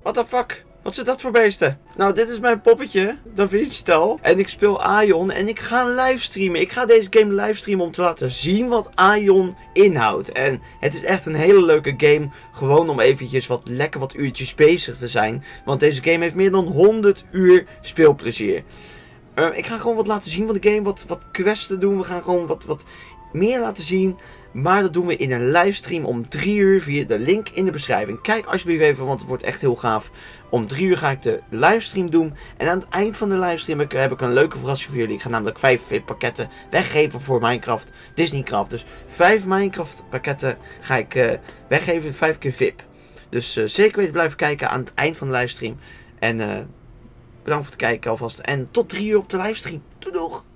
What the fuck? Wat is dat voor beesten? Nou, dit is mijn poppetje, Da Vinci Tal. En ik speel Aion en ik ga livestreamen. Ik ga deze game livestreamen om te laten zien wat Aion inhoudt. En het is echt een hele leuke game. Gewoon om eventjes wat uurtjes bezig te zijn. Want deze game heeft meer dan 100 uur speelplezier. Ik ga gewoon wat laten zien van de game. Wat questen doen. We gaan gewoon wat meer laten zien. Maar dat doen we in een livestream om 3 uur via de link in de beschrijving. Kijk alsjeblieft even, want het wordt echt heel gaaf. Om 3 uur ga ik de livestream doen. En aan het eind van de livestream heb ik een leuke verrassing voor jullie. Ik ga namelijk 5 VIP-pakketten weggeven voor Minecraft Disneycraft. Dus 5 Minecraft pakketten ga ik weggeven, 5 keer VIP. Dus zeker weten blijven kijken aan het eind van de livestream. En bedankt voor het kijken alvast. En tot 3 uur op de livestream. Doei doeg!